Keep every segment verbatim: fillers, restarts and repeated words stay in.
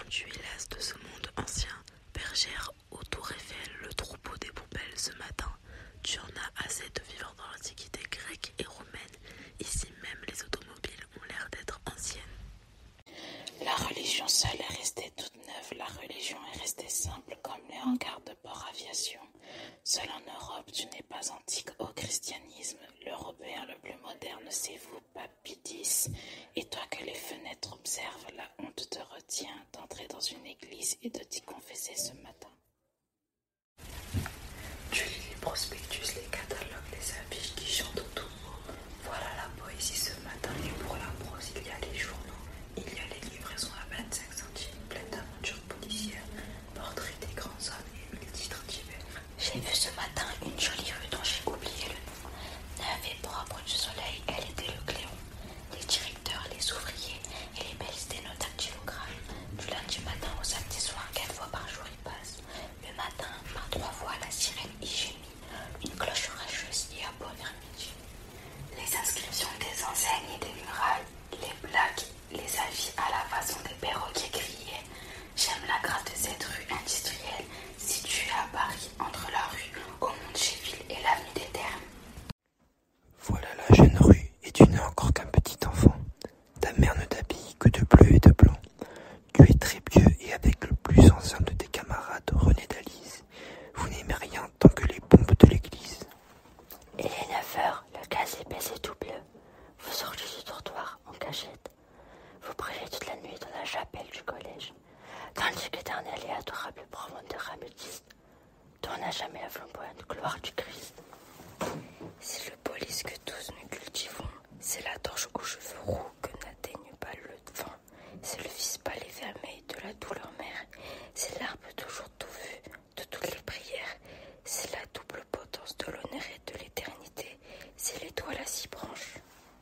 tu es lasse de ce monde ancien, bergère au Tour Eiffel, le troupeau des poubelles ce matin. Tu en as assez de vivre dans l'antiquité grecque et romaine. Ici même, les automobiles ont l'air d'être anciennes. La religion seule est restée toute neuve. La religion est restée simple comme les hangars de port aviation. Seul en Europe, tu n'es pas antique au christianisme. L'Européen le plus moderne, c'est vous, Papidis. Et toi que les fenêtres observent, la honte te retient d'entrer dans une église et de t'y confesser ce matin. Tu lis les prospectus, les catalogues, les affiches qui chantent au tombeau. Voilà la poésie ce matin, et pour la prose, il y a les journaux. Il y a les livraisons à vingt-cinq centimes, pleines d'aventures policières, portraits des grands hommes et mille titres divers. J'ai vu ce matin une jolie rue dont j'ai oublié le nom. Neuve et propre du soleil, elle était le Cléon. Les directeurs, les ouvriers et les belles sténodactylographes. Du lundi matin au samedi soir, quatre fois par jour ils passent. Le matin, par trois fois, la sirène y gémit. Une cloche rageuse y abonne à midi. Les inscriptions des enseignes et des murailles, les blagues, les avis à la façon des perroquets criaient. J'aime la grâce de cette rue industrielle, située à Paris, entre la rue Aumont-de-Chéville et l'avenue des Termes. Voilà la jeune rue, et tu n'es encore qu'un petit enfant. Ta mère ne t'habille que de bleu et de blanc. Tu es très vieux et avec le plus ancien de tes camarades, René d'Alice. Vous n'aimez rien tant que les pompes de l'église. Il est neuf heures, le gazé baissé tout bleu. Vous sortez du trottoir en cachette. Vous priez toute la nuit dans la chapelle du collège. Tandis qu'éternel et adorable profondeur améthyste, dont n'a jamais la flamboyante gloire du Christ. C'est le police que tous nous cultivons, c'est la torche aux cheveux roux que n'atteigne pas le vent, c'est le fils pâle et vermeil de la douleur mère, c'est l'arbre toujours tout vu de toutes les prières, c'est la double potence de l'honneur et de l'éternité, c'est l'étoile à six branches.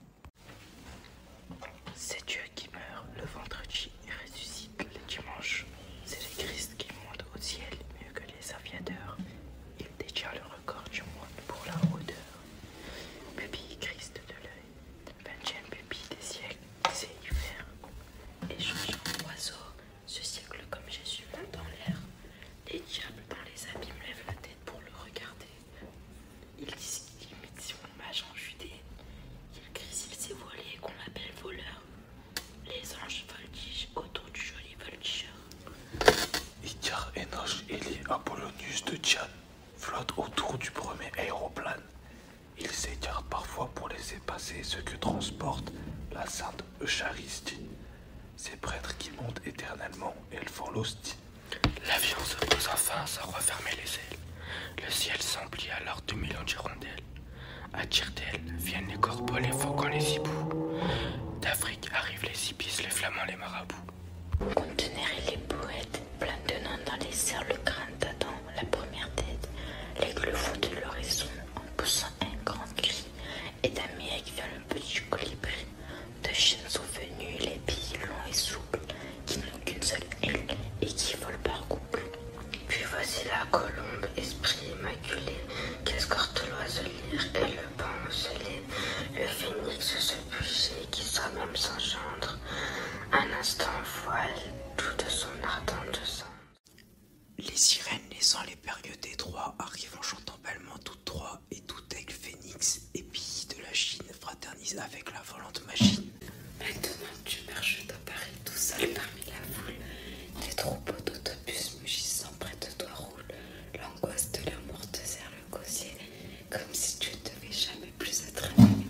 C'est Dieu qui meurt le vendredi et ressuscite le dimanche. C'est le Christ qui monte au ciel mieux que les aviateurs. Il détient le record du monde pour la hauteur. Pupille Christ de l'œil, vingtième pupille des siècles, c'est hiver. Échange en oiseau, ce siècle comme Jésus va dans l'air. Les diables dans les abîmes lèvent la tête pour le regarder. Ils disent qu'il imite son mage en Judée. Il crie s'il s'est voilé et qu'on l'appelle voleur. Les anges voltigent autour du joli voltigeur. Icar, Enoch, Élie, Apollonius de Diane flottent autour du premier aéroplane. Ils s'écartent parfois pour laisser passer ceux que transporte la sainte Eucharistie. Ces prêtres qui montent éternellement élevant l'hostie. L'avion se pose enfin sans refermer les ailes. Le ciel s'emplit alors de millions d'hirondelles. À tire-d'aile viennent les corbeaux, les faucons, les hiboux. D'Afrique arrivent les ibis, les flamands, les marabouts. Conteneurs et les poètes, plein de noms dans les cerfs, le crâne d'Adam, la première tête, l'aigle fou de l'horizon en poussant un grand cri, et d'Amérique vient le petit colibri. De Chine sont venus les billes longs et souples, qui n'ont qu'une seule aile et qui volent par couple. Puis voici la colombe, esprit immaculé, qu'escorte l'oiselier et le pan ocellé, le phénix se bûcher qui soi-même s'engendre, un instant voile toute son ardente sang. Les sirènes laissant les périodes étroits arrivent en chantant bellement toutes trois, et tout aigle phénix épille de la Chine fraternise avec la volante machine. Maintenant tu marches dans Paris tout seul parmi la foule, des troupeaux d'autobus mugissant près de toi roulent, l'angoisse de la mort te serre le gosier, comme si tu ne devais jamais plus être aimé.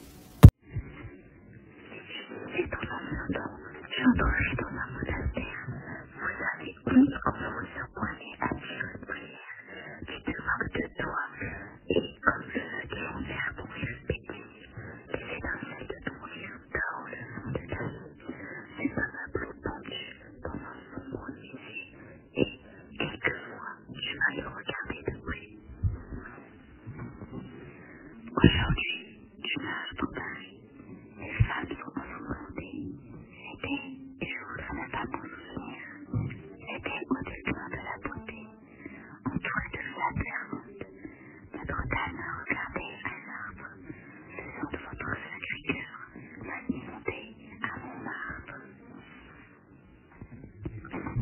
C'est dans l'instant, j'entrerai dans un monastère. Vous avez honte quand vous vous surprenez à dire une prière. Tu te moques de toi, et comme le feu de l'enfer, ton rire pétille. Les étincelles de ton rire dorent le fond de ta vie. C'est un tableau pendu dans un sombre musée, et quelquefois, tu vas le regarder de près. Aujourd'hui, tu marches dans Paris. Les femmes sont ensanglantées. C'était, et je voudrais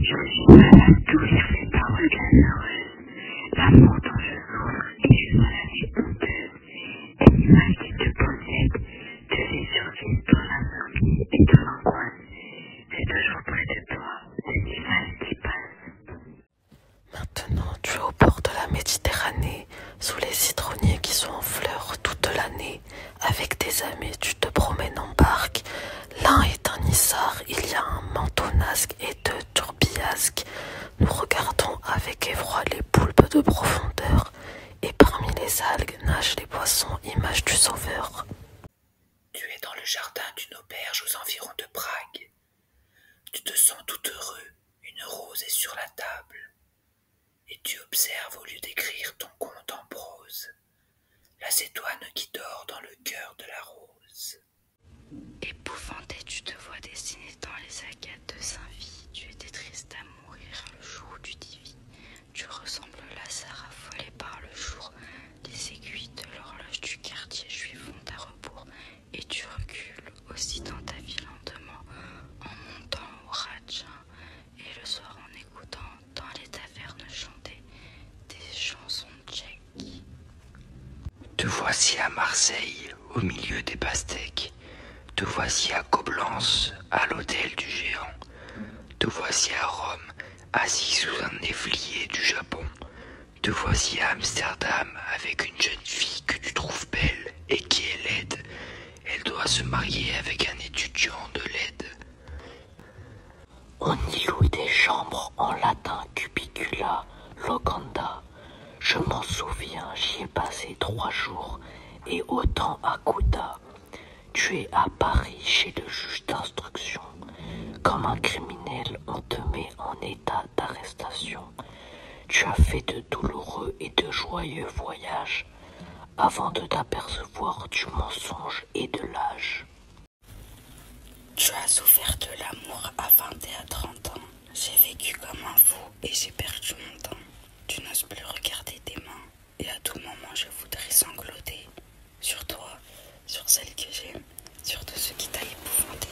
Je suis malade d'ouvrir ces paroles bienheureuses. L'amour dont je souffre et je m'en avais honteuse. Et l'image qui te possède devait survivre dans l'insomnie et dans l'angoisse. C'est toujours près de toi, cette image qui passe. Maintenant, tu es au bord de la Méditerranée, sous les citronniers qui sont en fleurs toute l'année. Avec tes amis, tu te promènes en barque. L'un est un nissard, il y a un mantonasque et deux tourbillasques. Nous regardons avec effroi les poulpes de profondeur. Et parmi les algues nagent les poissons, image du sauveur. Tu es dans le jardin d'une auberge aux environs de Prague. Tu te sens tout heureux, une rose est sur la table. Et tu observes au lieu d'écrire ton conte en prose, l'acétoine qui dort dans le cœur de la rose. Épouvanté, tu te vois dessiner dans les agates de Saint-Vie. Tu étais triste à mourir le jour où tu t'y vis. Tu ressembles au Lazare affolé par le jour. Les aiguilles de l'horloge du quartier juif vont à rebours. Et tu recules aussi dans ta vie lentement, en montant au Radja. Et le soir en écoutant dans les tavernes chanter des chansons tchèques. Te voici à Marseille, au milieu des pastèques. Te voici à Coblence, à l'hôtel du géant. Te voici à Rome, assis sous un néflier du Japon. Te voici à Amsterdam, avec une jeune fille que tu trouves belle et qui est laide. Elle doit se marier avec un étudiant de l'aide. On y loue des chambres en latin cubicula, locanda. Je m'en souviens, j'y ai passé trois jours, et autant à Gouda. Tu es à Paris chez le juge d'instruction. Comme un criminel, on te met en état d'arrestation. Tu as fait de douloureux et de joyeux voyages, avant de t'apercevoir du mensonge et de l'âge. Tu as souffert de l'amour à vingt et à trente ans. J'ai vécu comme un fou et j'ai perdu mon temps. Tu n'oses plus regarder tes mains et à tout moment je voudrais sangloter. Sur toi, sur celle que j'aime, sur tout ce qui t'a épouvanté.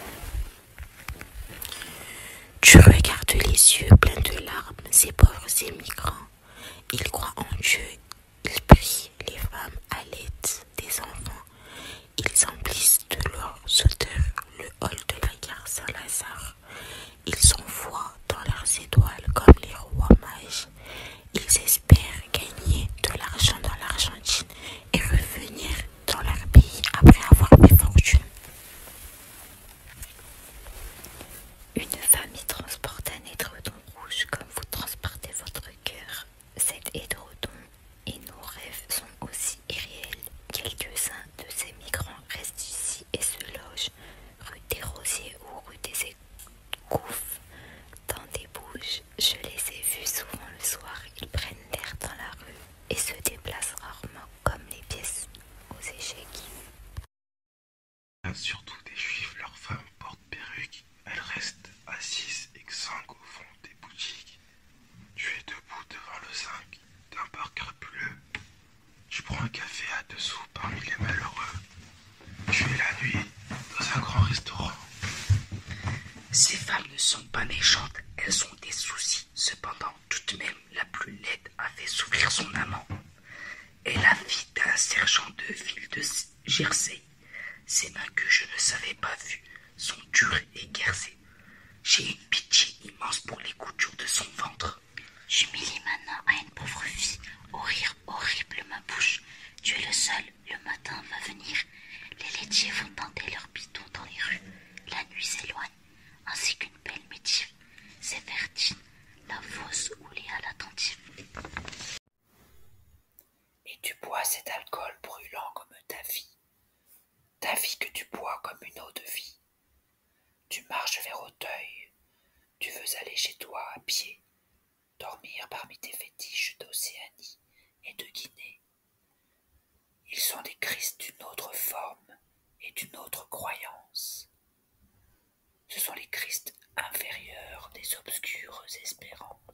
Tu regardes les yeux pleins de larmes, ces pauvres émigrants. Ils croient en Dieu, ils prient les femmes à l'aide des enfants. Ils emplissent de leurs odeurs le hall de la gare Saint-Lazare. Ils envoient dans leurs étoiles comme les rois mages. Ils espèrent gagner de l'argent dans l'Argentine et revenir dans leur pays après avoir fait fortune. Une famille transporte un édredon rouge comme vous transportez votre cœur. Cet édredon et nos rêves sont aussi irréels. Quelques-uns de ces migrants restent ici et se logent rue des Rosiers ou rue des Écouffes. Dans des bouges, je les ai vus souvent le soir. Ils prennent l'air dans la rue et se déplacent rarement comme les pièces aux échecs. Surtout des juifs, leurs femmes portent perruques. Elles restent assises exsangues au fond des boutiques. Tu es debout devant le zinc d'un bar crapuleux. Tu prends un café à deux sous parmi les malheureux. Tu es la nuit dans un grand restaurant. Ces femmes ne sont pas méchantes, elles ont des soucis. Cependant, tout de même, la plus laide a fait souffrir son amant. Et la fille d'un sergent de ville de Jersey. Ses mains que je ne savais pas vues sont dures et gercées. J'ai une pitié immense pour les coutures de son ventre. J'humilie maintenant à une pauvre fille, au rire horrible ma bouche. Tu es le seul, le matin va venir. Les laitiers vont tenter leur bidon dans les rues. La nuit s'éloigne, ainsi qu'une belle métive. C'est Vertine, la fausse ou Léa l'attentive. Et tu bois cet alcool brûlant comme ta vie. Ta vie que tu bois comme une eau de vie. Tu marches vers Auteuil. Tu veux aller chez toi à pied. Dormir parmi tes fétiches d'Océanie et de Guinée. Ils sont des Christ d'une autre forme et d'une autre croyance. Ce sont les Christ inférieurs des obscures espérances.